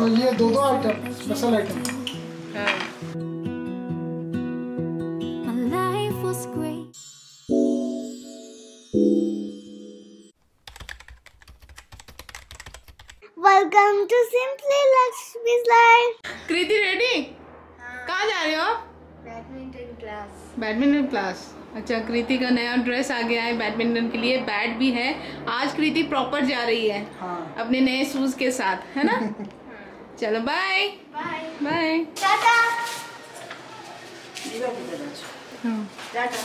मतलब ये दो item special item. Welcome to simply Lakshmi's life. Kriti ready? कहाँ जा रहे हो? Badminton class. Badminton class. अच्छा, कृति का नया ड्रेस आ गया है बैडमिंटन के लिए, बैट भी है। आज कृति प्रॉपर जा रही है। हाँ। अपने नए शूज के साथ, है ना? चलो bye bye bye tata tata.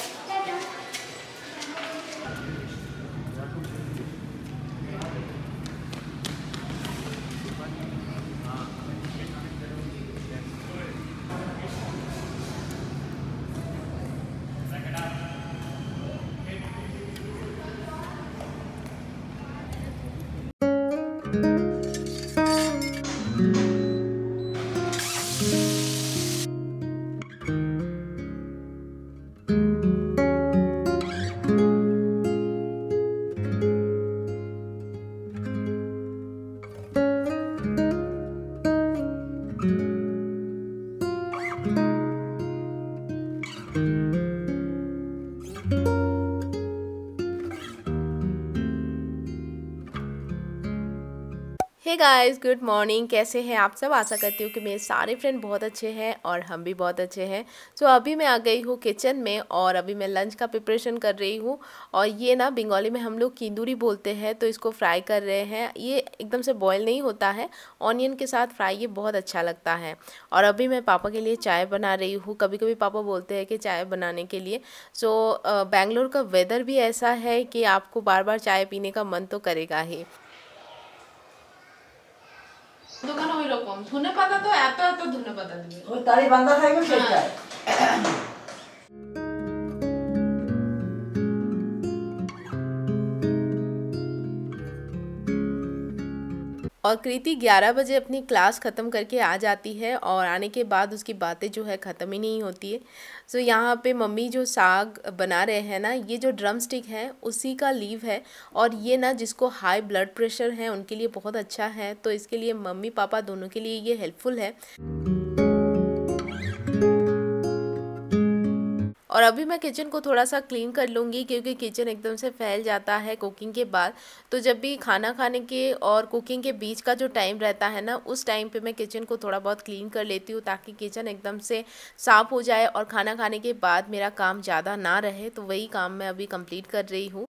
Hey guys, good morning. कैसे हैं आप सब? आशा करती हूँ कि मेरे सारे फ्रेंड बहुत अच्छे हैं और हम भी बहुत अच्छे हैं। सो अभी मैं आ गई हूँ किचन में और अभी मैं लंच का प्रिपरेशन कर रही हूँ। और ये ना बंगाली में हम लोग किंदुरी बोलते हैं, तो इसको फ्राई कर रहे हैं। ये एकदम से बॉयल नहीं होता है, ऑनियन के साथ फ्राई ये बहुत अच्छा लगता है। और अभी मैं पापा के लिए चाय बना रही हूँ। कभी कभी पापा बोलते हैं कि चाय बनाने के लिए। सो बेंगलोर का वेदर भी ऐसा है कि आपको बार बार चाय पीने का मन तो करेगा ही। দোকানে ওই রকম ধনেপাতা তো এত এত ধনেপাতা দিবে, ওই তারি বান্দা থাকবে সেটাই। और कृति 11 बजे अपनी क्लास ख़त्म करके आ जाती है और आने के बाद उसकी बातें जो है ख़त्म ही नहीं होती है। सो यहाँ पे मम्मी जो साग बना रहे हैं ना, ये जो ड्रम स्टिक है उसी का लीव है। और ये ना जिसको हाई ब्लड प्रेशर है उनके लिए बहुत अच्छा है, तो इसके लिए मम्मी पापा दोनों के लिए ये हेल्पफुल है। और अभी मैं किचन को थोड़ा सा क्लीन कर लूँगी क्योंकि किचन एकदम से फैल जाता है कुकिंग के बाद। तो जब भी खाना खाने के और कुकिंग के बीच का जो टाइम रहता है ना, उस टाइम पे मैं किचन को थोड़ा बहुत क्लीन कर लेती हूँ ताकि किचन एकदम से साफ़ हो जाए और खाना खाने के बाद मेरा काम ज़्यादा ना रहे। तो वही काम मैं अभी कंप्लीट कर रही हूँ।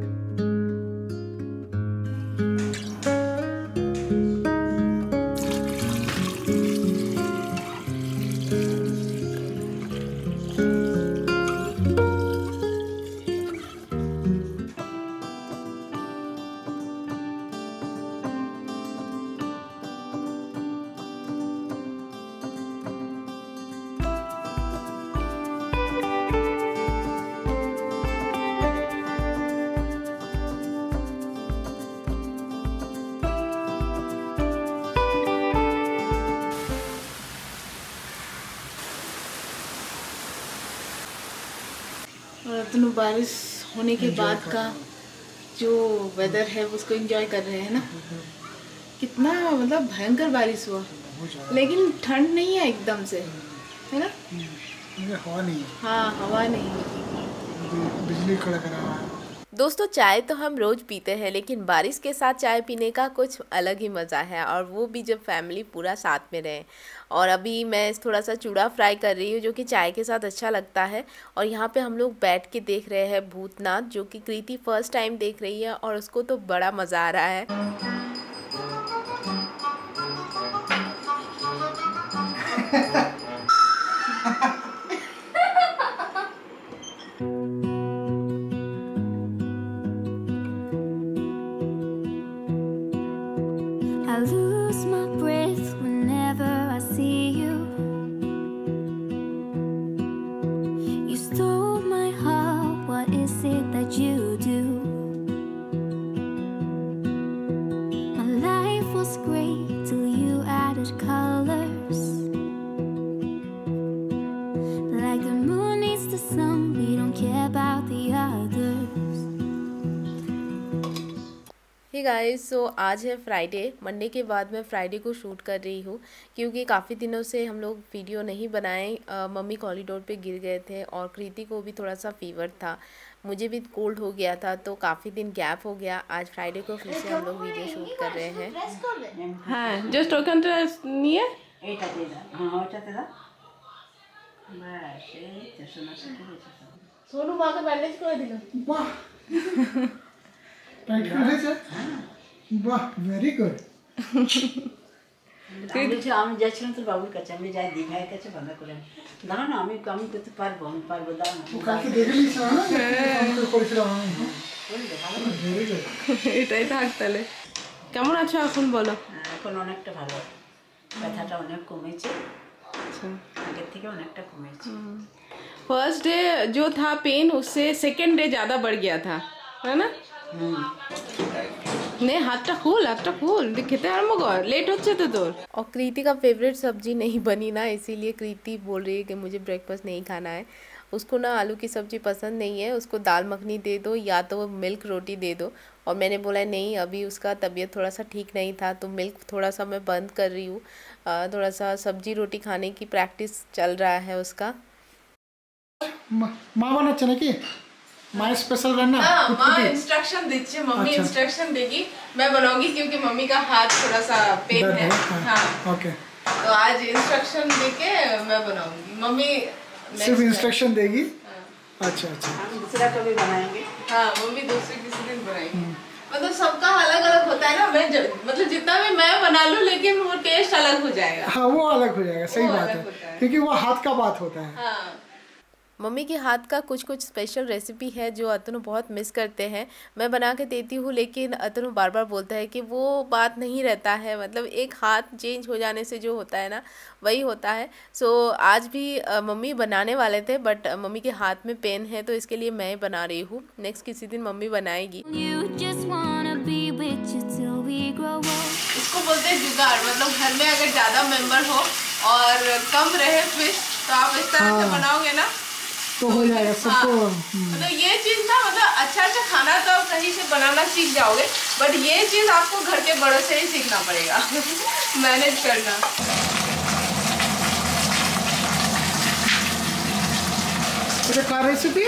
दोनों बारिश होने के बाद का जो वेदर है उसको एंजॉय कर रहे हैं ना। कितना मतलब भयंकर बारिश हुआ, लेकिन ठंड नहीं है एकदम से, है ना? हवा नहीं है। हाँ, हवा नहीं है, बिजली कड़क रहा है। दोस्तों, चाय तो हम रोज़ पीते हैं, लेकिन बारिश के साथ चाय पीने का कुछ अलग ही मज़ा है, और वो भी जब फैमिली पूरा साथ में रहे। और अभी मैं थोड़ा सा चूड़ा फ्राई कर रही हूँ जो कि चाय के साथ अच्छा लगता है। और यहाँ पे हम लोग बैठ के देख रहे हैं भूतनाथ, जो कि कृति फर्स्ट टाइम देख रही है और उसको तो बड़ा मज़ा आ रहा है। I lose my breath whenever I see you. You stole my heart, what is it that you do? My life was great till you added colors. Guys, so आज है फ्राइडे। मंडे के बाद मैं फ्राइडे को shoot कर रही हूँ क्योंकि काफ़ी दिनों से हम लोग वीडियो नहीं बनाए। मम्मी कॉरिडोर पे गिर गए थे और कृति को भी थोड़ा सा फीवर था, मुझे भी कोल्ड हो गया था, तो काफ़ी दिन गैप हो गया। आज फ्राइडे को फिर से हम लोग वीडियो शूट कर रहे हैं। हाँ, जस्ट ওখানটা নিয়ে এইটা দিয়ে দাও। হ্যাঁ, ওইটাতে দাও। ব্যাস, এই তো সোনা শিখে গেছে সব। सोनू माँ का बैंडेज कर दिलो। বাহ, টাইট হয়েছে। বাহ, ভেরি গুড। আমি যাচ্ছিলাম তোর বাবুর কাছে, আমি যাই দীঘার কাছে ভালো করে দাঁড়া না, আমি করতে পারবো, আমি পারবো, দাঁড়া না। ও কালকে দেখে নিস না, আমি করেছিলাম আমি। Very good. এটাই থাক তাহলে। কেমন আছো এখন বলো? এখন অনেকটা ভালো, ব্যথাটা অনেক কমেছে, अच्छा, আগের থেকে অনেকটা কমেছে। फर्स्ट डे जो था पेन, उससे सेकेंड डे ज़्यादा बढ़ गया था, है ना? नहीं, हाथটা খুল খেতে আরম্ভ কর, लेट হচ্ছে তো তোর। और कृति का फेवरेट सब्जी नहीं बनी ना, इसीलिए कृति बोल रही है कि मुझे ब्रेकफास्ट नहीं खाना है। उसको ना आलू की सब्ज़ी पसंद नहीं है, उसको दाल मखनी दे दो या तो मिल्क रोटी दे दो। और मैंने बोला नहीं, अभी उसका तबीयत थोड़ा सा ठीक नहीं था तो मिल्क थोड़ा सा मैं बंद कर रही हूँ। थोड़ा सा सब्जी रोटी खाने की प्रैक्टिस चल रहा है उसका। মা বানাচ্ছে নাকি? মায়ের স্পেশাল রান্না? हाँ, माँ কুটকুটি? इंस्ट्रक्शन दीजिए, मम्मी अच्छा। इंस्ट्रक्शन देगी, मैं बनाऊंगी क्योंकि मम्मी का हाथ थोड़ा सा पेन दर्द है। है, हाँ। हाँ, ओके, तो आज इंस्ट्रक्शन देके मैं बनाऊंगी। मम्मी सिर्फ next इंस्ट्रक्शन देगी। time। अच्छा अच्छा। हम दूसरा कभी बनाएंगे। हाँ, मम्मी दूसरे किसी दिन बनाएगी। मतलब सबका अलग अलग होता है ना, मतलब जितना भी मैं बना लूं लेकिन वो टेस्ट अलग हो जाएगा। हाँ, वो अलग हो जाएगा, सही वो बात अलग है, होता है। क्योंकि वो हाथ का बात होता है। हाँ, मम्मी के हाथ का कुछ स्पेशल रेसिपी है जो अतनु बहुत मिस करते हैं। मैं बना के देती हूँ लेकिन अतनु बार बार बोलता है कि वो बात नहीं रहता है, मतलब एक हाथ चेंज हो जाने से जो होता है ना वही होता है। सो आज भी मम्मी बनाने वाले थे बट मम्मी के हाथ में पेन है तो इसके लिए मैं बना रही हूँ। नेक्स्ट किसी दिन मम्मी बनाएगी। You just wanna be with you till we grow old. इसको बोलते हैं जुगाड़। मतलब घर में अगर ज़्यादा मेंबर हो और कम रहे फिश तो आप इस तरह से हाँ। बनाओगे ना तो हो जाएगा सबको। मतलब ये चीज़ ना, मतलब अच्छा खाना तो आप कहीं से बनाना सीख जाओगे बट ये चीज़ आपको घर के बड़ों से ही सीखना पड़ेगा मैनेज करना। এটা কার রেসিপি?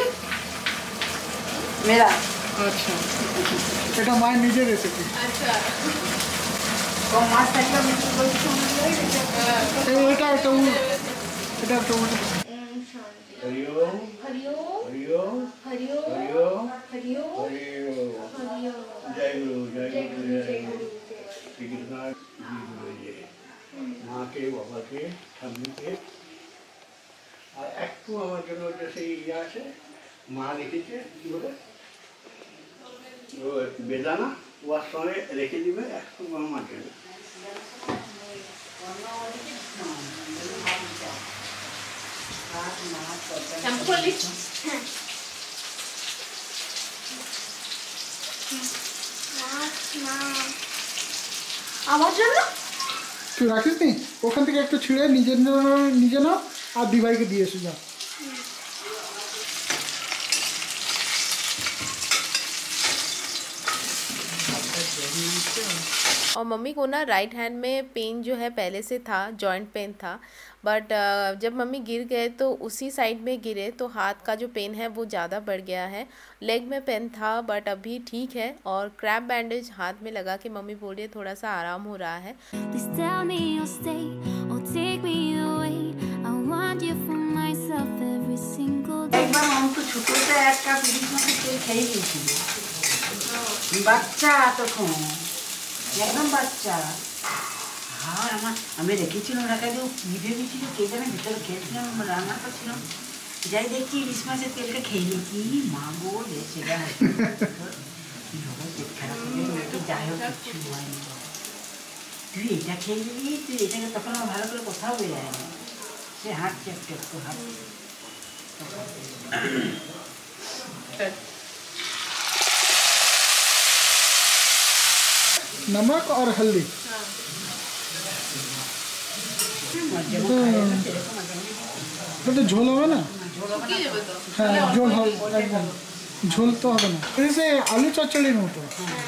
मेरा আচ্ছা, এটা মায়ের নিজের রেসিপি। अच्छा, কম মাছ থাকলে আমি কি বলছি এটা একটা এটা একটা हरिओम हरिओम हरिओम हरिओम हरिओम जय गुरु जय गुरु जय गुरु श्री कृष्ण जी माँ के बाबा के ठाकुर के और একটু আমার জন্য যে ইয়ে আছে মা লিখেছে কি বলে ও বেদানা ওর সঙ্গে রেখে দিবে একটু আমার জন্য। আমার জন্য তুই রাখিস নি, ওখান থেকে একটু ছিঁড়ে নিজে নাও আর দিভাইকে দিয়ে এসে যাও। और मम्मी को ना राइट हैंड में पेन जो है पहले से था, जॉइंट पेन था, बट जब मम्मी गिर गए तो उसी साइड में गिरे तो हाथ का जो पेन है वो ज़्यादा बढ़ गया है। लेग में पेन था बट अभी ठीक है और क्रैप बैंडेज हाथ में लगा के मम्मी बोल रही है थोड़ा सा आराम हो रहा है। Please tell me you'll stay or take me away. I want you for myself every single day. একবার অঙ্ক ছোটতে একটা পিরিচ মাছের তেল খেয়ে গিয়েছিল, বাচ্চা তখন, একদম বাচ্চা। আর আমি রেখেছিলাম রাখা দিয়ে কি ভেবেছিল কে জানে, ভিতরে খেয়েছিলাম, রান্না করছিলাম, যাই দেখছি ইলিশ মাছের তেলটা খেয়ে নিয়েছি। মা গো সেটা কি হবে, পেট খারাপ হবে নাকি, যাই হোক কিচ্ছু হয়নি। তুই এটা খেয়ে নিবি, তুই এটাকে তখন আমার ভালো করে কোথাও হয়ে যায় না, সে হাঁটছে একটু একটু হাঁটছে। नमक और हल्दी। तो झोल হবে না? হ্যাঁ, ঝোল হবে একদম। ঝোল তো হবে না, এসে আলু চচ্চড়ির মতো।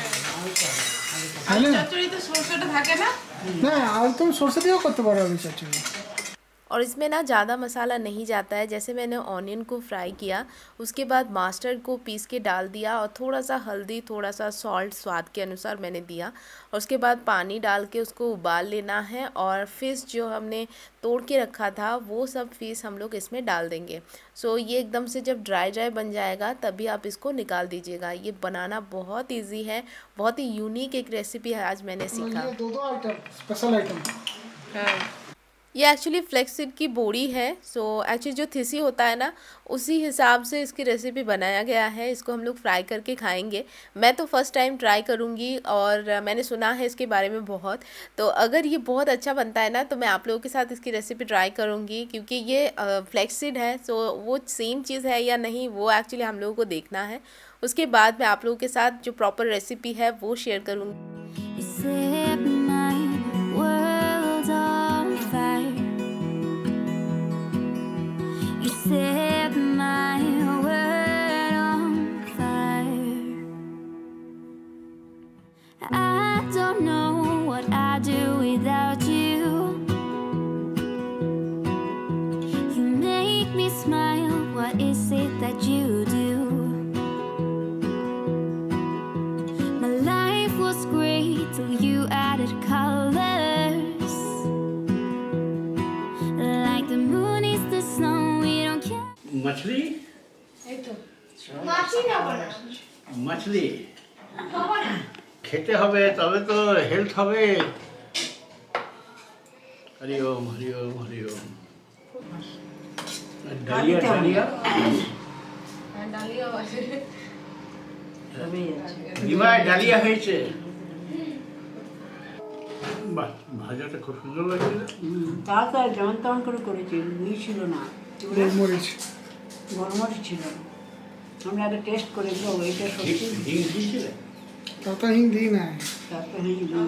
আলু চচ্চড়ি তো সরষেটা থাকে না? না, আর তুমি সরষে দিয়েও করতে পারো আলু চচ্চড়ি। और इसमें ना ज़्यादा मसाला नहीं जाता है। जैसे मैंने ऑनियन को फ्राई किया, उसके बाद मस्टर्ड को पीस के डाल दिया और थोड़ा सा हल्दी, थोड़ा सा सॉल्ट स्वाद के अनुसार मैंने दिया और उसके बाद पानी डाल के उसको उबाल लेना है और फिश जो हमने तोड़ के रखा था वो सब फिश हम लोग इसमें डाल देंगे। सो ये एकदम से जब ड्राई ड्राई बन जाएगा तभी आप इसको निकाल दीजिएगा। ये बनाना बहुत ईजी है, बहुत ही यूनिक एक रेसिपी है आज मैंने सीखा। ये दो आइटम स्पेशल आइटम। हाँ। ये एक्चुअली फ्लेक्ससीड की बोड़ी है। सो एक्चुअली जो थिसी होता है ना, उसी हिसाब से इसकी रेसिपी बनाया गया है। इसको हम लोग फ्राई करके खाएंगे। मैं तो फर्स्ट टाइम ट्राई करूँगी और मैंने सुना है इसके बारे में बहुत। तो अगर ये बहुत अच्छा बनता है ना तो मैं आप लोगों के साथ इसकी रेसिपी ट्राई करूँगी, क्योंकि ये फ्लेक्ससीड है। सो वो सेम चीज़ है या नहीं वो एक्चुअली हम लोगों को देखना है। उसके बाद मैं आप लोगों के साथ जो प्रॉपर रेसिपी है वो शेयर करूँगी। You set my world on fire. You set my world on fire. I don't know what I'd do without you. You make me smile. What is it that you do? My life was great till you added colors. Like the moon is the snow, we don't care. मछली मछলি খেতে হবে, তবে তো health হবে। হরি ওম হরি ওম হরি ওম। ডালিয়া ডালিয়া ডিমায় ডালিয়া হয়েছে। বাহ, ভাজাটা খুব সুন্দর লাগছে। তা তো আর যেমন তেমন করে করেছি, ই ছিল না, গোলমরিচ গোলমরিচ ছিল। আমি আগে টেস্ট করেছিলাম, ওইটা সত্যি হিং দিয়েছিলে? তা তো হিং দিই না। তারপরে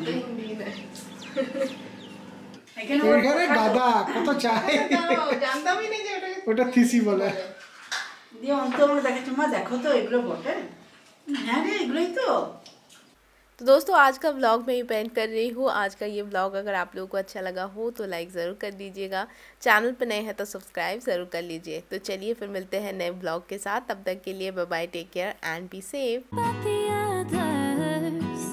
ওইখানে গাদা কত চাই, জানতামই না যে ওটা থিসি বলে। দিয়ে অন্ত আমরা দেখাচ্ছি, মা দেখো তো এগুলো বটে। হ্যাঁ রে, এগুলোই তো। तो दोस्तों आज का व्लॉग मैं ही पेंट कर रही हूँ। आज का ये व्लॉग अगर आप लोगों को अच्छा लगा हो तो लाइक ज़रूर कर दीजिएगा। चैनल पर नए हैं तो सब्सक्राइब ज़रूर कर लीजिए। तो चलिए फिर मिलते हैं नए व्लॉग के साथ। तब तक के लिए bye bye, take care and be safe. But the others,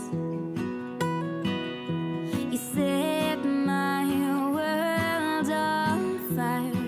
you set my world on fire.